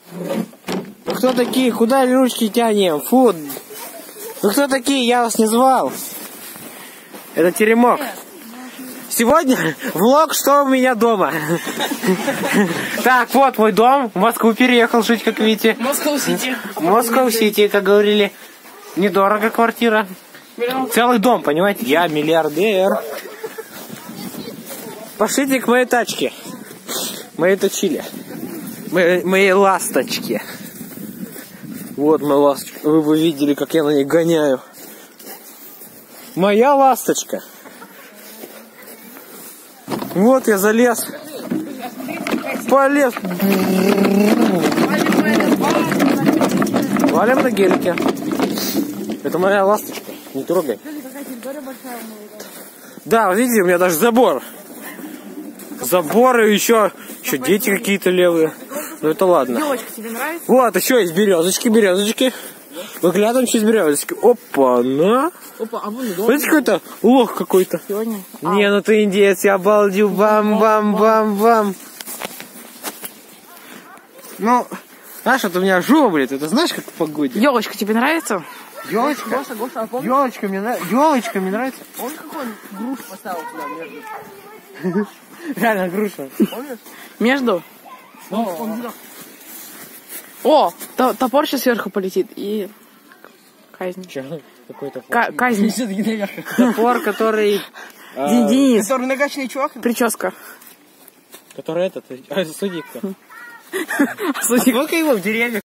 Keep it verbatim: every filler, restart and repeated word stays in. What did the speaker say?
Вы кто такие? Куда ручки тянем? Фу. Вы кто такие? Я вас не звал. Это теремок. Сегодня влог, что у меня дома. Так, вот мой дом. В Москву переехал жить, как видите. Москва-Сити. Москва-Сити, как говорили. Недорого квартира. Целый дом, понимаете? Я миллиардер. Пошлите к моей тачке. Моей точили. Моей, моей ласточке. Вот моя ласточка. Вы бы видели, как я на ней гоняю. Моя ласточка. Вот я залез. Полез. Валим на гелике. Это моя ласточка. Не трогай. Да, вот видите, у меня даже забор. Заборы еще. Еще дети какие-то левые. Ну это ладно. Елочка тебе нравится? Вот, еще есть березочки, березочки. Выглядываем через березочки. Опа, на. Опа, а вон дом. Смотрите, какой-то лох какой-то. Сегодня? Не, ну ты индеец, я обалдел. Бам-бам-бам-бам. Ну, знаешь, вот у меня жопа, блядь, это знаешь, как в погоде? Елочка тебе нравится? Елочка? Гоша, Гоша, а помнишь? Елочка мне нравится. Елочка мне нравится. Помнишь, какой он груш поставил туда между? Реально груша. Помнишь? Между? О, то- топор сейчас сверху полетит и казнь. Че? Какой-то Ка- казнь. топор, который... Ден- Денис, Который накачанный чувак. прическа. Который этот... Судик-то. Судик. Сколько его в деревне?